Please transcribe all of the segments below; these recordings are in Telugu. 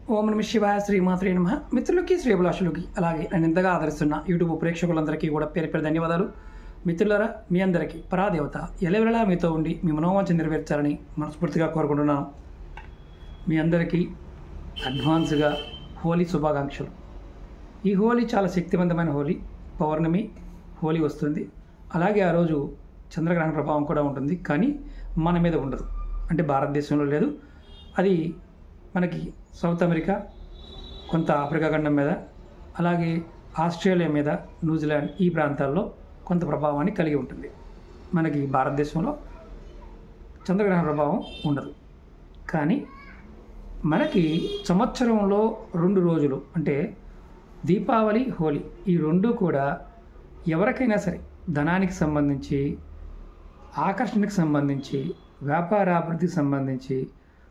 ఓం నమ శివాయ శ్రీమాత్రే నమః. మిత్రులకి శ్రేభిలాషులకి అలాగే నన్ను ఇంతగా ఆదరిస్తున్న యూట్యూబ్ ప్రేక్షకులందరికీ కూడా పేరు పేరు ధన్యవాదాలు. మిత్రులారా, మీ అందరికీ పరాదేవత ఎలవెలా మీతో ఉండి మీ మనోవాంఛ నెరవేర్చాలని మనస్ఫూర్తిగా కోరుకుంటున్నాను. మీ అందరికీ అడ్వాన్స్గా హోలీ శుభాకాంక్షలు. ఈ హోలీ చాలా శక్తివంతమైన హోలీ. పౌర్ణమి హోలీ వస్తుంది. అలాగే ఆ రోజు చంద్రగ్రహణ ప్రభావం కూడా ఉంటుంది, కానీ మన మీద ఉండదు. అంటే భారతదేశంలో లేదు. అది మనకి సౌత్ అమెరికా, కొంత ఆఫ్రికా ఖండం మీద, అలాగే ఆస్ట్రేలియా మీద, న్యూజిలాండ్ ఈ ప్రాంతాల్లో కొంత ప్రభావాన్ని కలిగి ఉంటుంది. మనకి భారతదేశంలో చంద్రగ్రహణ ప్రభావం ఉండదు. కానీ మనకి సంవత్సరంలో 2 రోజులు అంటే దీపావళి, హోలీ ఈ రెండు కూడా ఎవరికైనా సరే ధనానికి సంబంధించి, ఆకర్షణకు సంబంధించి, వ్యాపారాభివృద్ధికి సంబంధించి,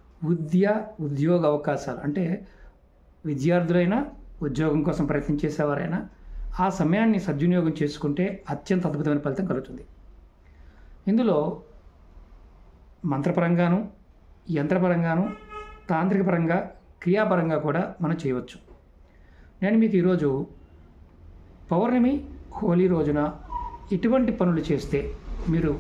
ఉద్యోగ అవకాశాలు అంటే విద్యార్థులైనా, ఉద్యోగం కోసం ప్రయత్నం చేసేవారైనా ఆ సమయాన్ని సద్వినియోగం చేసుకుంటే అత్యంత అద్భుతమైన ఫలితం కలుగుతుంది. ఇందులో మంత్రపరంగాను, యంత్రపరంగాను, తాంత్రిక పరంగా, క్రియాపరంగా కూడా మనం చేయవచ్చు. నేను మీకు ఈరోజు పౌర్ణమి, హోలీ రోజున ఇటువంటి పనులు చేస్తే మీరు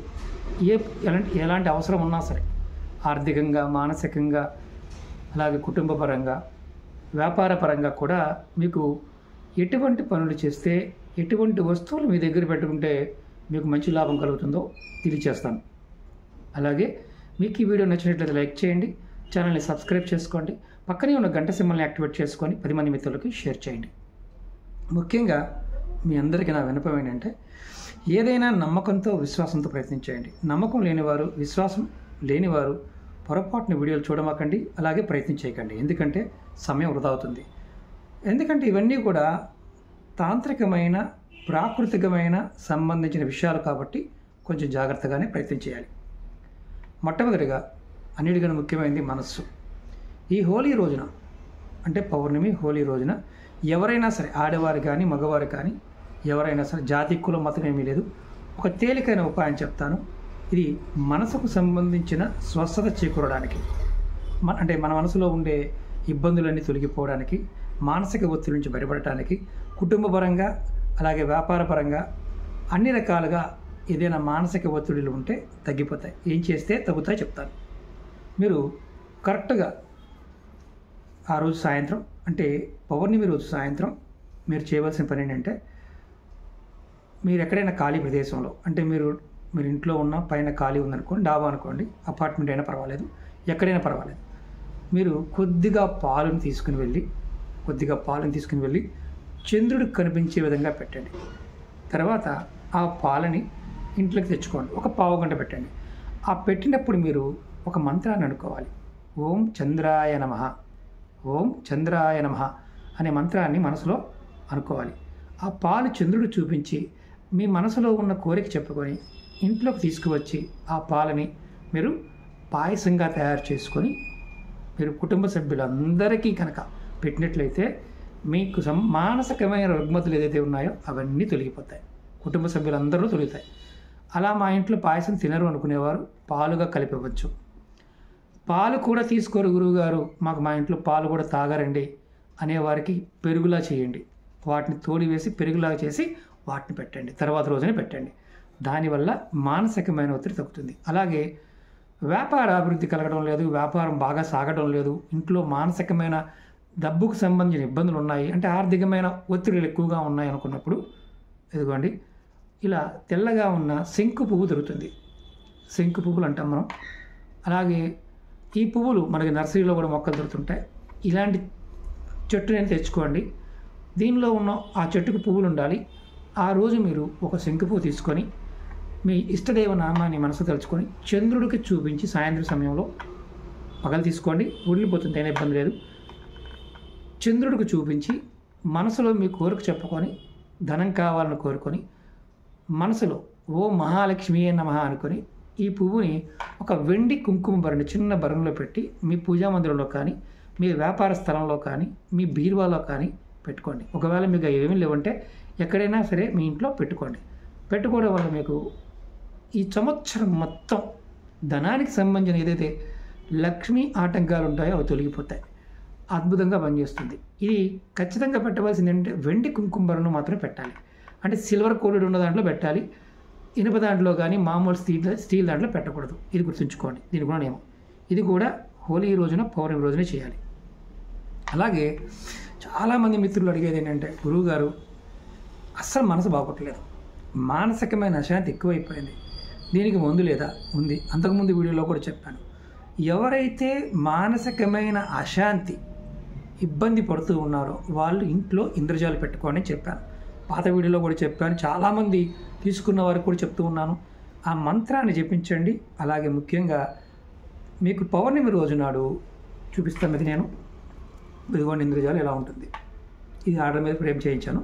ఎలాంటి అవసరం ఉన్నా సరే, ఆర్థికంగా, మానసికంగా, అలాగే కుటుంబ పరంగా, వ్యాపార పరంగా కూడా మీకు ఎటువంటి పనులు చేస్తే, ఎటువంటి వస్తువులు మీ దగ్గర పెట్టుకుంటే మీకు మంచి లాభం కలుగుతుందో తెలియచేస్తాను. అలాగే మీకు ఈ వీడియో నచ్చినట్లయితే లైక్ చేయండి, ఛానల్ని సబ్స్క్రైబ్ చేసుకోండి, పక్కనే ఉన్న గంట సింబల్ని యాక్టివేట్ చేసుకొని 10 మంది మిత్రులకి షేర్ చేయండి. ముఖ్యంగా మీ అందరికీ నా విన్నపం ఏంటంటే, ఏదైనా నమ్మకంతో, విశ్వాసంతో ప్రయత్నించేయండి. నమ్మకం లేనివారు, విశ్వాసం లేనివారు పొరపాటున వీడియోలు చూడమాకండి, అలాగే ప్రయత్నం చేయకండి. ఎందుకంటే సమయం వృధా అవుతుంది. ఎందుకంటే ఇవన్నీ కూడా తాంత్రికమైన, ప్రాకృతికమైన సంబంధించిన విషయాలు కాబట్టి కొంచెం జాగ్రత్తగానే ప్రయత్నం చేయాలి. మొట్టమొదటిగా అన్నిటికన్నా ముఖ్యమైనది మనస్సు. ఈ హోలీ రోజున అంటే పౌర్ణమి, హోలీ రోజున ఎవరైనా సరే, ఆడవారు కానీ మగవారు కానీ ఎవరైనా సరే, జాతి కులం మతం ఏమీ లేదు, ఒక తేలికైన ఉపాయం చెప్తాను. ఇది మనసుకు సంబంధించిన స్వస్థత చేకూరడానికి, అంటే మన మనసులో ఉండే ఇబ్బందులన్నీ తొలగిపోవడానికి, మానసిక ఒత్తిడి నుంచి బయటపడటానికి, కుటుంబ పరంగా అలాగే వ్యాపార పరంగా అన్ని రకాలుగా ఏదైనా మానసిక ఒత్తిడిలు ఉంటే తగ్గిపోతాయి. ఏం చేస్తే తగ్గుతాయి చెప్తాను. మీరు కరెక్ట్గా ఆ రోజు సాయంత్రం అంటే పౌర్ణమి రోజు సాయంత్రం మీరు చేయవలసిన పని ఏంటంటే, మీరు ఎక్కడైనా ఖాళీ ప్రదేశంలో, అంటే మీరు ఇంట్లో ఉన్న పైన ఖాళీ ఉందనుకోండి, డాబా అనుకోండి, అపార్ట్మెంట్ అయినా పర్వాలేదు, ఎక్కడైనా పర్వాలేదు, మీరు కొద్దిగా పాలను తీసుకుని వెళ్ళి చంద్రుడికి కనిపించే విధంగా పెట్టండి. తర్వాత ఆ పాలని ఇంట్లోకి తెచ్చుకోండి. ఒక పావుగంట పెట్టండి. ఆ పెట్టినప్పుడు మీరు ఒక మంత్రాన్ని అనుకోవాలి. ఓం చంద్రాయ నమః, ఓం చంద్రాయ నమః అనే మంత్రాన్ని మనసులో అనుకోవాలి. ఆ పాలు చంద్రుడు చూపించి మీ మనసులో ఉన్న కోరిక చెప్పుకొని ఇంట్లోకి తీసుకువచ్చి ఆ పాలని మీరు పాయసంగా తయారు చేసుకొని మీరు కుటుంబ సభ్యులందరికీ కనుక పెట్టినట్లయితే మీకు మానసికమైన రుగ్మతలు ఏదైతే ఉన్నాయో అవన్నీ తొలగిపోతాయి. కుటుంబ సభ్యులందరూ తొలుగుతాయి. అలా మా ఇంట్లో పాయసం తినరు అనుకునేవారు పాలుగా కలిపివ్వచ్చు. పాలు కూడా తీసుకోరు గురువుగారు, మా ఇంట్లో పాలు కూడా తాగరండి అనేవారికి పెరుగులా చేయండి. వాటిని తోడి వేసి పెరుగులాగా చేసి వాటిని పెట్టండి. తర్వాత రోజునే పెట్టండి. దానివల్ల మానసికమైన ఒత్తిడి తగ్గుతుంది. అలాగే వ్యాపార అభివృద్ధి కలగడం లేదు, వ్యాపారం బాగా సాగడం లేదు, ఇంట్లో మానసికమైన డబ్బుకు సంబంధించిన ఇబ్బందులు ఉన్నాయి, అంటే ఆర్థికమైన ఒత్తిడిలు ఎక్కువగా ఉన్నాయి అనుకున్నప్పుడు ఇదిగోండి ఇలా తెల్లగా ఉన్న శంకు పువ్వు దొరుకుతుంది. శంకు పువ్వులు అంటాం మనం. అలాగే ఈ పువ్వులు మనకి నర్సరీలో కూడా మొక్కలు దొరుకుతుంటాయి. ఇలాంటి చెట్టుని తెచ్చుకోండి. దీనిలో ఉన్న ఆ చెట్టుకు పువ్వులు ఉండాలి. ఆ రోజు మీరు ఒక శంకు పువ్వు తీసుకొని మీ ఇష్టదైవ నామాన్ని మనసు తలుచుకొని చంద్రుడికి చూపించి, సాయంత్రం సమయంలో పగలు తీసుకోండి, ఉడిలిపోతుంది, అయినా ఇబ్బంది లేదు, చంద్రుడికి చూపించి మనసులో మీ కోరిక చెప్పుకొని, ధనం కావాలని కోరుకొని మనసులో ఓ మహాలక్ష్మి నమః అనుకొని ఈ పువ్వుని ఒక వెండి కుంకుమ భరణి, చిన్న భరణిలో పెట్టి మీ పూజా మందిరంలో కానీ, మీ వ్యాపార స్థలంలో కానీ, మీ బీరువాలో కానీ పెట్టుకోండి. ఒకవేళ మీకు ఏమీ లేవంటే ఎక్కడైనా సరే మీ ఇంట్లో పెట్టుకోండి. పెట్టుకోవడం వల్ల మీకు ఈ సంవత్సరం మొత్తం ధనానికి సంబంధించిన ఏదైతే లక్ష్మీ ఆటంకాలు ఉంటాయో అవి తొలగిపోతాయి. అద్భుతంగా పనిచేస్తుంది. ఇది ఖచ్చితంగా పెట్టవలసింది ఏంటంటే వెండి కుంకుమ బరను మాత్రమే పెట్టాలి. అంటే సిల్వర్ కోటెడ్ ఉన్న దాంట్లో పెట్టాలి. ఇనుప దాంట్లో కానీ మామూలు స్టీల్ దాంట్లో పెట్టకూడదు. ఇది గుర్తుంచుకోండి. దీని కూడా నియమం. ఇది కూడా హోలీ రోజున పౌర్ణమి రోజునే చేయాలి. అలాగే చాలామంది మిత్రులు అడిగేది ఏంటంటే, గురువుగారు అస్సలు మనసు బాగోట్లేదు, మానసికమైన అశాంతి ఎక్కువైపోయింది, దీనికి మందు లేదా? ఉంది. అంతకుముందు వీడియోలో కూడా చెప్పాను. ఎవరైతే మానసికమైన అశాంతి ఇబ్బంది పడుతూ ఉన్నారో వాళ్ళు ఇంట్లో ఇంద్రజాలు పెట్టుకోండి చెప్పాను. పాత వీడియోలో కూడా చెప్పాను. చాలామంది తీసుకున్న వారికి కూడా చెప్తూ ఉన్నాను. ఆ మంత్రాన్ని జపించండి. అలాగే ముఖ్యంగా మీకు పౌర్ణమి రోజు నాడు చూపిస్తాను. ఇది నేను ఇదిగోండి ఇంద్రజాలు ఎలా ఉంటుంది. ఇది ఆర్డర్ మీద ఫ్రేమ్ చేయించాను.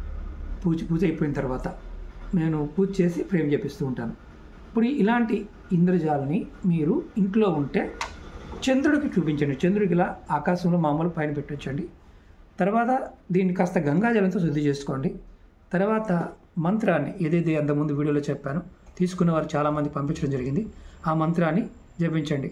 పూజ అయిపోయిన తర్వాత నేను పూజ చేసి ఫ్రేమ్ చేపిస్తూ ఉంటాను. ఇప్పుడు ఇలాంటి ఇంద్రజాలని మీరు ఇంట్లో ఉంటే చంద్రుడికి చూపించండి. చంద్రుడికి ఇలా ఆకాశంలో మామూలు పైన పెట్టొచ్చండి. తర్వాత దీన్ని కాస్త గంగాజలంతో శుద్ధి చేసుకోండి. తర్వాత మంత్రాన్ని ఏదైతే అంతకుముందు వీడియోలో చెప్పానో తీసుకున్న వారు చాలామంది పంపించడం జరిగింది. ఆ మంత్రాన్ని జపించండి.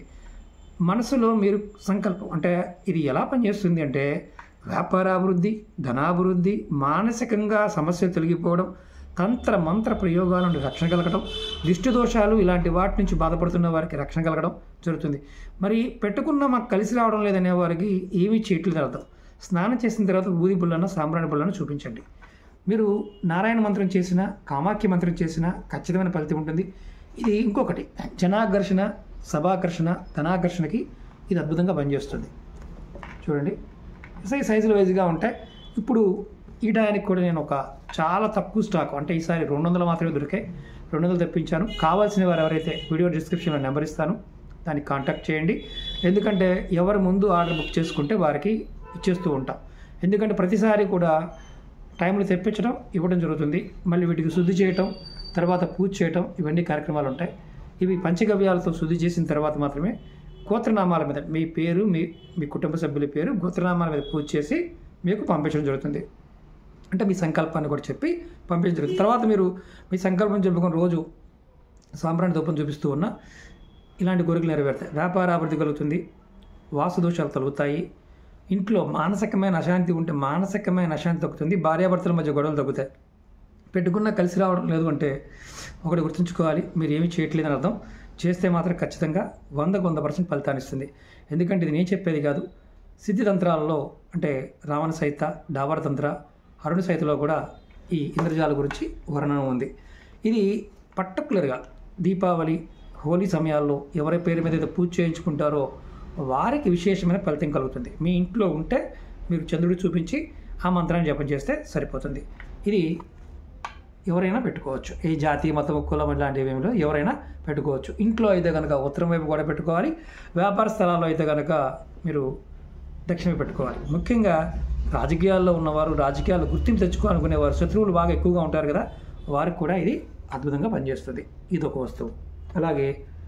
మనసులో మీరు సంకల్పం, అంటే ఇది ఎలా పనిచేస్తుంది అంటే వ్యాపారాభివృద్ధి, ధనాభివృద్ధి, మానసికంగా సమస్యలు తొలగిపోవడం, తంత్ర మంత్ర ప్రయోగాల నుండి రక్షణ కలగడం, దిష్టి దోషాలు ఇలాంటి వాటి నుంచి బాధపడుతున్న వారికి రక్షణ కలగడం జరుగుతుంది. మరి పెట్టుకున్న మాకు కలిసి రావడం లేదనే వారికి ఏమీ చేయట్లేదు అర్థం. స్నానం చేసిన తర్వాత ఊది పుల్లన సాంబ్రాణి పుల్లన చూపించండి. మీరు నారాయణ మంత్రం చేసినా, కామాఖ్య మంత్రం చేసినా ఖచ్చితమైన ఫలితం ఉంటుంది. ఇది ఇంకొకటి జనాకర్షణ, సభాకర్షణ, ధనాకర్షణకి ఇది అద్భుతంగా పనిచేస్తుంది. చూడండి సైజుల వైజ్గా ఉంటాయి. ఇప్పుడు ఈ టయానికి కూడా నేను ఒక చాలా తక్కువ స్టాక్, అంటే ఈసారి 200 మాత్రమే దొరికాయి, 200 తెప్పించాను. కావాల్సిన వారు ఎవరైతే వీడియో డిస్క్రిప్షన్లో నెంబర్ ఇస్తాను, దాన్ని కాంటాక్ట్ చేయండి. ఎందుకంటే ఎవరు ముందు ఆర్డర్ బుక్ చేసుకుంటే వారికి ఇచ్చేస్తూ ఉంటాం. ఎందుకంటే ప్రతిసారి కూడా టైంలో తెప్పించడం ఇవ్వడం జరుగుతుంది. మళ్ళీ వీటికి శుద్ధి చేయటం, తర్వాత పూజ చేయటం, ఇవన్నీ కార్యక్రమాలు ఉంటాయి. ఇవి పంచగవ్యాలతో శుద్ధి చేసిన తర్వాత మాత్రమే గోత్రనామాల మీద మీ పేరు, మీ కుటుంబ సభ్యుల పేరు గోత్రనామాల మీద పూజ చేసి మీకు పంపించడం జరుగుతుంది. అంటే మీ సంకల్పాన్ని కూడా చెప్పి పంపించడం జరుగుతుంది. తర్వాత మీరు మీ సంకల్పం చెప్పుకొని రోజు సాంబ్రాణి ధూపం చూపిస్తూ ఉన్న ఇలాంటి కోరికలు నెరవేరుతాయి. వ్యాపార అభివృద్ధి కలుగుతుంది, వాస్తు దోషాలు తొలుగుతాయి, ఇంట్లో మానసికమైన అశాంతి ఉంటే మానసికమైన అశాంతి తగ్గుతుంది, భార్యాభర్తల మధ్య గొడవలు తగ్గుతాయి. పెట్టుకున్న కలిసి రావడం లేదు అంటే ఒకటి గుర్తుంచుకోవాలి, మీరు ఏమీ చేయట్లేదని అర్థం. చేస్తే మాత్రం ఖచ్చితంగా 100% ఫలితాన్ని ఇస్తుంది. ఎందుకంటే ఇది నేను చెప్పేది కాదు. సిద్ధితంత్రాలలో అంటే రావణ సహిత, డావర తంత్ర, అరుణ సహితలో కూడా ఈ ఇంద్రజాల గురించి వర్ణన ఉంది. ఇది పర్టికులర్గా దీపావళి, హోలీ సమయాల్లో ఎవరి పేరు మీద అయితే పూజ చేయించుకుంటారో వారికి విశేషమైన ఫలితం కలుగుతుంది. మీ ఇంట్లో ఉంటే మీరు చంద్రుడు చూపించి ఆ మంత్రాన్ని జపం చేస్తే సరిపోతుంది. ఇది ఎవరైనా పెట్టుకోవచ్చు. ఏ జాతి, మతం, కులం ఇలాంటివి ఏమిలో ఎవరైనా పెట్టుకోవచ్చు. ఇంట్లో అయితే కనుక ఉత్తరం వైపు కూడా పెట్టుకోవాలి. వ్యాపార స్థలాల్లో అయితే కనుక మీరు దక్షిణ పెట్టుకోవాలి. ముఖ్యంగా రాజకీయాల్లో ఉన్నవారు, రాజకీయాల్లో గుర్తింపు తెచ్చుకోవాలనుకునేవారు, శత్రువులు బాగా ఎక్కువగా ఉంటారు కదా, వారికి కూడా ఇది అద్భుతంగా పనిచేస్తుంది. ఇది ఒక వస్తువు. అలాగే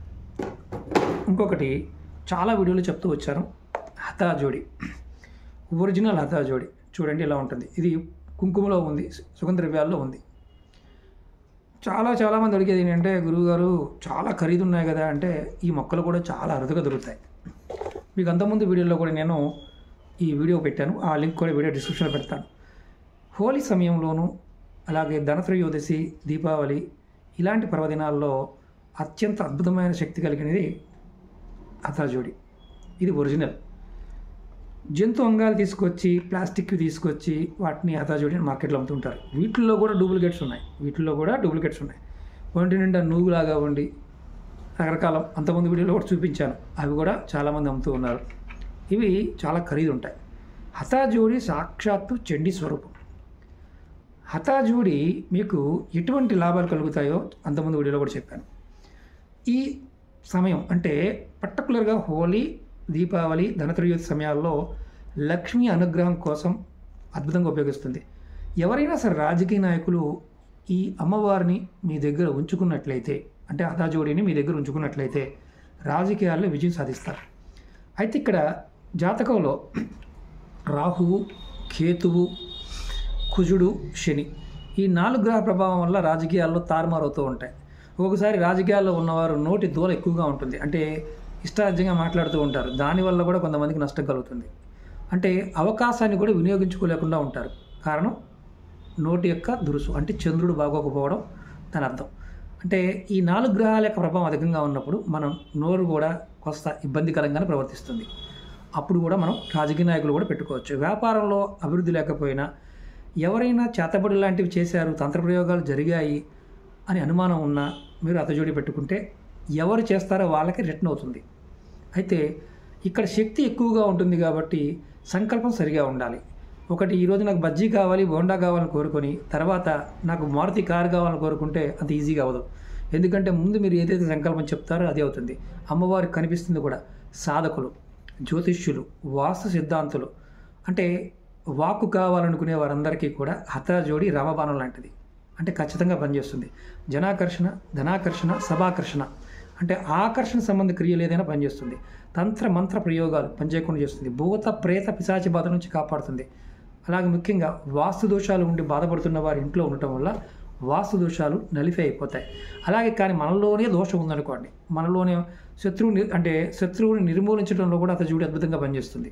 ఇంకొకటి చాలా వీడియోలు చెప్తూ వచ్చాను, హతాజోడి, ఒరిజినల్ హతాజోడి. చూడండి ఇలా ఉంటుంది. ఇది కుంకుమలో ఉంది, సుగంధ ద్రవ్యాల్లో ఉంది. చాలామంది అడిగేది ఏంటంటే, గురువుగారు చాలా ఖరీదు ఉన్నాయి కదా అంటే, ఈ మొక్కలు కూడా చాలా అరుదుగా దొరుకుతాయి. మీకు అంతకుముందు వీడియోలో కూడా నేను ఈ వీడియో పెట్టాను, ఆ లింక్ కూడా వీడియో డిస్క్రిప్షన్లో పెడతాను. హోలీ సమయంలోనూ అలాగే ధనత్రయోదశి, దీపావళి ఇలాంటి పర్వదినాల్లో అత్యంత అద్భుతమైన శక్తి కలిగినది హతాజోడి. ఇది ఒరిజినల్. జంతు అంగాలు తీసుకొచ్చి, ప్లాస్టిక్ తీసుకొచ్చి వాటిని హతాజోడిని మార్కెట్లో అమ్ముతుంటారు. వీటిల్లో కూడా డూప్లికేట్స్ ఉన్నాయి. ఒంటి నిండా నూగులాగా ఉండి రకరకాల అంతకుముందు వీడియోలో కూడా చూపించాను, అవి కూడా చాలామంది అమ్ముతూ ఉన్నారు. ఇవి చాలా ఖరీదు ఉంటాయి. హతాజోడి సాక్షాత్తు చండీ స్వరూపం. హతాజోడి మీకు ఎటువంటి లాభాలు కలుగుతాయో అంతకుముందు వీడియోలో కూడా చెప్పాను. ఈ సమయం అంటే పర్టికులర్గా హోలీ, దీపావళి, ధనత్రయోదశి సమయాల్లో లక్ష్మీ అనుగ్రహం కోసం అద్భుతంగా ఉపయోగిస్తుంది. ఎవరైనా సరే రాజకీయ నాయకులు ఈ అమ్మవారిని మీ దగ్గర ఉంచుకున్నట్లయితే, అంటే హతాజోడిని మీ దగ్గర ఉంచుకున్నట్లయితే రాజకీయాల్లో విజయం సాధిస్తారు. అయితే ఇక్కడ జాతకంలో రాహువు, కేతువు, కుజుడు, శని ఈ 4 గ్రహ ప్రభావం వల్ల రాజకీయాల్లో తారుమారవుతూ ఉంటాయి. ఒక్కొక్కసారి రాజకీయాల్లో ఉన్నవారు నోటి దూల ఎక్కువగా ఉంటుంది, అంటే ఇష్టారాజ్యంగా మాట్లాడుతూ ఉంటారు. దానివల్ల కూడా కొంతమందికి నష్టం కలుగుతుంది. అంటే అవకాశాన్ని కూడా వినియోగించుకోలేకుండా ఉంటారు. కారణం నోటి యొక్క దురుసు, అంటే చంద్రుడు బాగోకపోవడం దాని అర్థం. అంటే ఈ 4 గ్రహాల యొక్క ప్రభావం అధికంగా ఉన్నప్పుడు మనం నోరు కూడా కొంత ఇబ్బందికరంగానే ప్రవర్తిస్తుంది. అప్పుడు కూడా మనం రాజకీయ నాయకులు కూడా పెట్టుకోవచ్చు. వ్యాపారంలో అభివృద్ధి లేకపోయినా ఎవరైనా చేతబడి లాంటివి చేశారు, తంత్ర ప్రయోగాలు జరిగాయి అని అనుమానం ఉన్నా మీరు అతజోడి పెట్టుకుంటే ఎవరు చేస్తారో వాళ్ళకి రిటర్న్ అవుతుంది. అయితే ఇక్కడ శక్తి ఎక్కువగా ఉంటుంది కాబట్టి సంకల్పం సరిగా ఉండాలి. ఒకటి ఈరోజు నాకు బజ్జీ కావాలి, బోండా కావాలని కోరుకొని తర్వాత నాకు మారుతి కారు కావాలని కోరుకుంటే అంత ఈజీగా అవ్వదు. ఎందుకంటే ముందు మీరు ఏదైతే సంకల్పం చెప్తారో అదే అవుతుంది. అమ్మవారికి కనిపిస్తుంది కూడా. సాధకులు, జ్యోతిష్యులు, వాస్తు సిద్ధాంతులు, అంటే వాక్కు కావాలనుకునే వారందరికీ కూడా హతజోడి రామబాణం లాంటిది. అంటే ఖచ్చితంగా పనిచేస్తుంది. జనాకర్షణ, ధనాకర్షణ, సభాకర్షణ, అంటే ఆకర్షణ సంబంధ క్రియలు ఏదైనా పనిచేస్తుంది. తంత్ర మంత్ర ప్రయోగాలు పనిచేయకుండా చేస్తుంది. భూత ప్రేత పిశాచి బాధ నుంచి కాపాడుతుంది. అలాగే ముఖ్యంగా వాస్తు దోషాలు ఉండి బాధపడుతున్న వారి ఇంట్లో ఉండటం వల్ల వాస్తు దోషాలు నలిఫై అయిపోతాయి. అలాగే కానీ మనలోనే దోషం ఉందనుకోండి, మనలోనే శత్రువుని నిర్మూలించడంలో కూడా అతజోడి అద్భుతంగా పనిచేస్తుంది.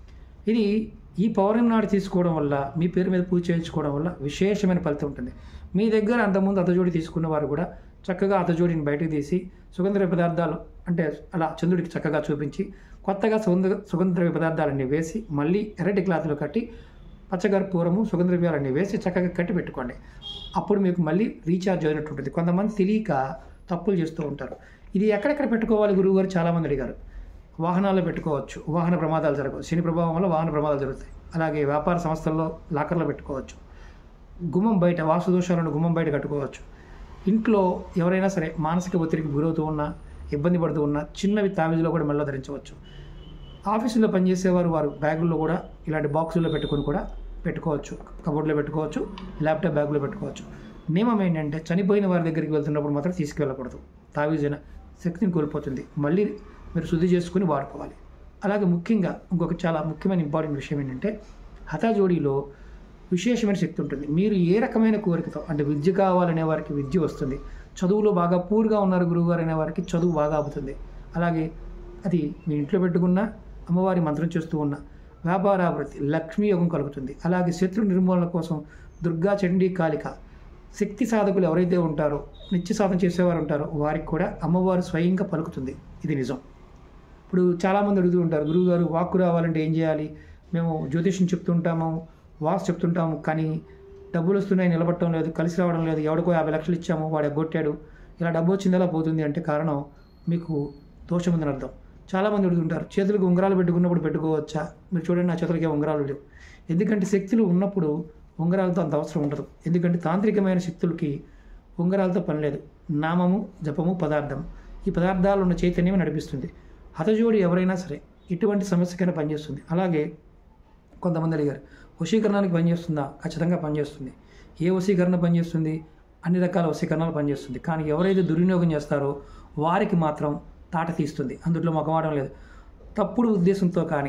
ఇది ఈ పౌర్ణమి నాడు తీసుకోవడం వల్ల, మీ పేరు మీద పూజ చేయించుకోవడం వల్ల విశేషమైన ఫలితం ఉంటుంది. మీ దగ్గర అంతకుముందు అతజోడి తీసుకున్న వారు కూడా చక్కగా అతజోడిని బయటకు తీసి సుగంధ పదార్థాలు, అంటే అలా చంద్రుడికి చక్కగా చూపించి కొత్తగా సుగంధ పదార్థాలన్నీ వేసి మళ్ళీ ఎర్రటి క్లాత్లో కట్టి పచ్చకర్పూరము, సుగంధ ద్రవ్యాలన్నీ వేసి చక్కగా కట్టి పెట్టుకోండి. అప్పుడు మీకు మళ్ళీ రీఛార్జ్ అయినట్టు ఉంటుంది. కొంతమంది తెలియక తప్పులు చేస్తూ ఉంటారు. ఇది ఎక్కడెక్కడ పెట్టుకోవాలి గురువుగారు చాలామంది అడిగారు. వాహనాల్లో పెట్టుకోవచ్చు, వాహన ప్రమాదాలు జరగవు. శని ప్రభావం వల్ల వాహన ప్రమాదాలు జరుగుతాయి. అలాగే వ్యాపార సంస్థల్లో లాకర్లో పెట్టుకోవచ్చు. గుమ్మం బయట, వాస్తు దోషాలను గుమ్మం బయట కట్టుకోవచ్చు. ఇంట్లో ఎవరైనా సరే మానసిక ఒత్తిడికి గురవుతూ ఉన్నా, ఇబ్బంది పడుతూ ఉన్నా చిన్నవి తావీజులో కూడా మెల్లో ధరించవచ్చు. ఆఫీసులో పనిచేసేవారు వారు బ్యాగుల్లో కూడా ఇలాంటి బాక్సుల్లో పెట్టుకొని కూడా పెట్టుకోవచ్చు. కబోర్డ్లో పెట్టుకోవచ్చు, ల్యాప్టాప్ బ్యాగులో పెట్టుకోవచ్చు. నియమం ఏంటంటే చనిపోయిన వారి దగ్గరికి వెళ్తున్నప్పుడు మాత్రం తీసుకువెళ్ళకూడదు. తావీజైన శక్తిని కోల్పోతుంది. మళ్ళీ మీరు శుద్ధి చేసుకుని వాడుకోవాలి. అలాగే ముఖ్యంగా ఇంకొక చాలా ముఖ్యమైన ఇంపార్టెంట్ విషయం ఏంటంటే హతజోడిలో విశేషమైన శక్తి ఉంటుంది. మీరు ఏ రకమైన కోరికతో, అంటే విద్య కావాలనే వారికి విద్య వస్తుంది. చదువులో బాగా పూర్గా ఉన్నారు గురువుగారు అనే వారికి చదువు బాగా అవుతుంది. అలాగే అది మీ ఇంట్లో పెట్టుకున్న అమ్మవారి మంత్రం చేస్తూ ఉన్న వ్యాపారాభివృద్ధి, లక్ష్మీ యోగం కలుగుతుంది. అలాగే శత్రు నిర్మూలన కోసం దుర్గా, చండీ, కాళిక శక్తి సాధకులు ఎవరైతే ఉంటారో, నిత్య సాధన చేసేవారు ఉంటారో వారికి కూడా అమ్మవారు స్వయంగా పలుకుతుంది. ఇది నిజం. ఇప్పుడు చాలామంది అడుగుతూ ఉంటారు, గురువుగారు వాక్కు రావాలంటే ఏం చేయాలి? మేము జ్యోతిష్యం చెప్తుంటాము, వాస్తు చెప్తుంటాము, కానీ డబ్బులు వస్తున్నాయి, నిలబడటం లేదు, కలిసి రావడం లేదు, ఎవడికో 50 లక్షలు ఇచ్చాము, వాడు ఎగ్గొట్టాడు, ఇలా డబ్బు వచ్చింది ఎలా పోతుంది అంటే కారణం మీకు దోషం ఉందని అర్థం. చాలామంది అడుగుతుంటారు, చేతులకు ఉంగరాలు పెట్టుకున్నప్పుడు పెట్టుకోవచ్చా? మీరు చూడండి, నా చేతులకే ఉంగరాలు లేవు. ఎందుకంటే శక్తులు ఉన్నప్పుడు ఉంగరాలతో అంత అవసరం ఉండదు. ఎందుకంటే తాంత్రికమైన శక్తులకి ఉంగరాలతో పని లేదు. నామము, జపము, పదార్థం, ఈ పదార్థాలు ఉన్న చైతన్యం నడిపిస్తుంది. హతజోడి ఎవరైనా సరే ఇటువంటి సమస్యకైనా పనిచేస్తుంది. అలాగే కొంతమంది అడిగారు, వశీకరణానికి పనిచేస్తుందా? ఖచ్చితంగా పనిచేస్తుంది. ఏ వశీకరణ పనిచేస్తుంది? అన్ని రకాల వశీకరణాలు పనిచేస్తుంది. కానీ ఎవరైతే దుర్వినియోగం చేస్తారో వారికి మాత్రం తాట తీస్తుంది. అందులో మొగమాటం లేదు. తప్పుడు ఉద్దేశంతో కానీ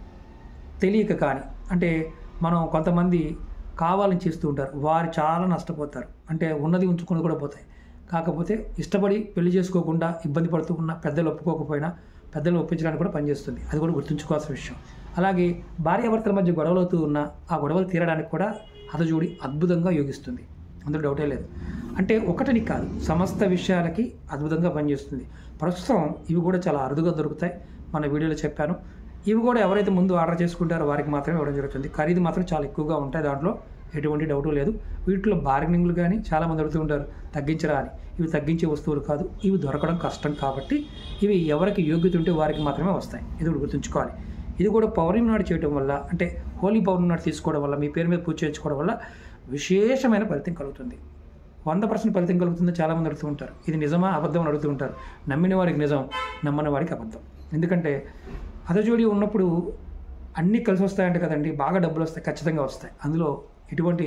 తెలియక కానీ, అంటే మనం కొంతమంది కావాలని చేస్తూ ఉంటారు, వారు చాలా నష్టపోతారు. అంటే ఉన్నది ఉంచుకుని కూడా పోతాయి. కాకపోతే ఇష్టపడి పెళ్లి చేసుకోకుండా ఇబ్బంది పడుతూ ఉన్న పెద్దలు ఒప్పుకోకపోయినా పెద్దలు ఒప్పించడానికి కూడా పనిచేస్తుంది. అది కూడా గుర్తుంచుకోవాల్సిన విషయం. అలాగే భార్యాభర్తల మధ్య గొడవలవుతూ ఉన్న ఆ గొడవలు తీరడానికి కూడా హతజోడి అద్భుతంగా యోగిస్తుంది. అందులో డౌటే లేదు. అంటే ఒకటిని కాదు, సమస్త విషయాలకి అద్భుతంగా పనిచేస్తుంది. ప్రస్తుతం ఇవి కూడా చాలా అరుదుగా దొరుకుతాయి. మన వీడియోలో చెప్పాను. ఇవి కూడా ఎవరైతే ముందు ఆర్డర్ చేసుకుంటారో వారికి మాత్రమే ఇవ్వడం జరుగుతుంది. ఖరీదు మాత్రం చాలా ఎక్కువగా ఉంటాయి, దాంట్లో ఎటువంటి డౌటు లేదు. వీటిలో బార్గెనింగ్లు కానీ చాలామంది అడుగుతూ ఉంటారు, తగ్గించరా అని. ఇవి తగ్గించే వస్తువులు కాదు, ఇవి దొరకడం కష్టం కాబట్టి ఇవి ఎవరికి యోగ్యత ఉంటే వారికి మాత్రమే వస్తాయి. ఇది కూడా గుర్తుంచుకోవాలి. ఇది కూడా పౌర్ణమి నాడు చేయడం వల్ల, అంటే హోలీ పౌర్ణమి నాడు తీసుకోవడం వల్ల, మీ పేరు మీద పూజ చేయించుకోవడం వల్ల విశేషమైన ఫలితం కలుగుతుంది. 100% ఫలితం కలుగుతుందని చాలామంది అడుగుతూ ఉంటారు. ఇది నిజమా అబద్ధం అని అడుగుతూ ఉంటారు. నమ్మిన వారికి నిజం, నమ్మని వారికి అబద్ధం. ఎందుకంటే హతజోడి ఉన్నప్పుడు అన్నీ కలిసి వస్తాయంటే కదండి, బాగా డబ్బులు వస్తాయి, ఖచ్చితంగా వస్తాయి. అందులో ఎటువంటి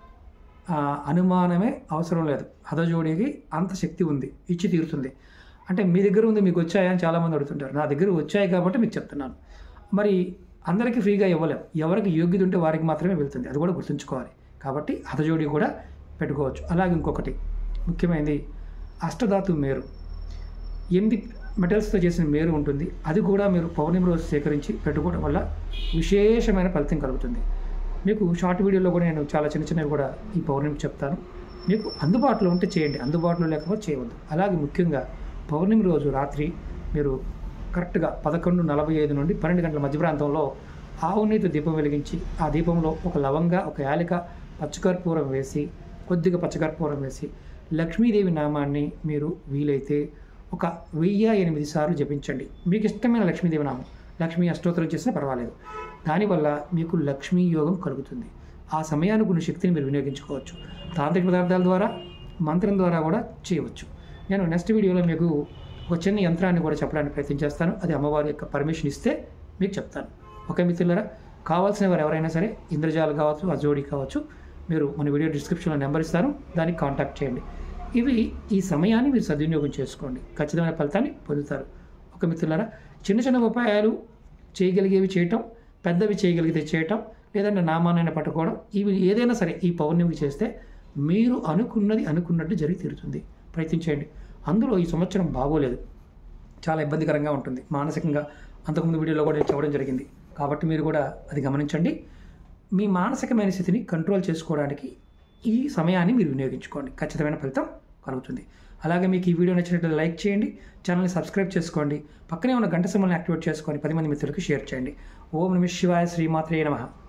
అనుమానమే అవసరం లేదు. హతజోడికి అంత శక్తి ఉంది, ఇచ్చి తీరుతుంది. అంటే మీ దగ్గర ఉంది, మీకు వచ్చాయా అని చాలామంది అడుగుతుంటారు. నా దగ్గర వచ్చాయి కాబట్టి మీకు చెప్తున్నాను. మరి అందరికీ ఫ్రీగా ఇవ్వలేం. ఎవరికి యోగ్యత ఉంటే వారికి మాత్రమే వెళ్తుంది. అది కూడా గుర్తుంచుకోవాలి. కాబట్టి హతజోడి కూడా పెట్టుకోవచ్చు. అలాగే ఇంకొకటి ముఖ్యమైనది, అష్టధాతు మేరు. మెటల్స్తో చేసిన మేరు ఉంటుంది. అది కూడా మీరు పౌర్ణమి రోజు సేకరించి పెట్టుకోవడం వల్ల విశేషమైన ఫలితం కలుగుతుంది. మీకు షార్ట్ వీడియోలో కూడా నేను చాలా చిన్న చిన్నవి కూడా ఈ పౌర్ణమికి చెప్తాను. మీకు అందుబాటులో ఉంటే చేయండి, అందుబాటులో లేకపోతే చేయవద్దు. అలాగే ముఖ్యంగా పౌర్ణమి రోజు రాత్రి మీరు కరెక్ట్గా 11:45 నుండి 12 గంటల మధ్య ప్రాంతంలో ఆవు నెయ్యితో దీపం వెలిగించి ఆ దీపంలో ఒక లవంగ, ఒక యాలక, పచ్చకర్పూరం వేసి, కొద్దిగా పచ్చకర్పూరం వేసి లక్ష్మీదేవి నామాన్ని మీరు వీలైతే ఒక 1008 సార్లు జపించండి. మీకు ఇష్టమైన లక్ష్మీదేవి నామం, లక్ష్మీ అష్టోత్తరం చేసినా పర్వాలేదు. దానివల్ల మీకు లక్ష్మీ యోగం కలుగుతుంది. ఆ సమయానికి ఉన్న శక్తిని మీరు వినియోగించుకోవచ్చు. తాంత్రిక పదార్థాల ద్వారా, మంత్రం ద్వారా కూడా చేయవచ్చు. నేను నెక్స్ట్ వీడియోలో మీకు ఒక చిన్న యంత్రాన్ని కూడా చెప్పడానికి ప్రయత్నం చేస్తాను. అది అమ్మవారి యొక్క పర్మిషన్ ఇస్తే మీకు చెప్తాను. ఓకే మిత్రులారా, కావాల్సిన వారు ఎవరైనా సరే ఇంద్రజాలు కావచ్చు, అజోడి కావచ్చు, మీరు మన వీడియో డిస్క్రిప్షన్లో నెంబర్ ఇస్తాను, దానికి కాంటాక్ట్ చేయండి. ఈ సమయాన్ని మీరు సద్వినియోగం చేసుకోండి, ఖచ్చితమైన ఫలితాన్ని పొందుతారు. ఒక మిత్రులారా, చిన్న చిన్న ఉపాయాలు చేయగలిగేవి చేయటం, పెద్దవి చేయగలిగితే చేయటం, లేదంటే నామానైనా పట్టుకోవడం, ఇవి ఏదైనా సరే ఈ పౌర్ణమికి చేస్తే మీరు అనుకున్నది అనుకున్నట్టు జరిగి తీరుతుంది. ప్రయత్నించండి. అందులో ఈ సంవత్సరం బాగోలేదు, చాలా ఇబ్బందికరంగా ఉంటుంది మానసికంగా. అంతకుముందు వీడియోలో కూడా నేను చెప్పడం జరిగింది. కాబట్టి మీరు కూడా అది గమనించండి. మీ మానసికమైన స్థితిని కంట్రోల్ చేసుకోవడానికి ఈ సమయాన్ని మీరు వినియోగించుకోండి, ఖచ్చితమైన ఫలితం కలుగుతుంది. అలాగే మీకు ఈ వీడియో నచ్చినట్లయితే లైక్ చేయండి, ఛానల్ని సబ్స్క్రైబ్ చేసుకోండి, పక్కనే ఉన్న గంట సింబల్ని యాక్టివేట్ చేసుకొని 10 మంది మిత్రులకు షేర్ చేయండి. ఓం నమః శివాయ, శ్రీమాత్రే నమః.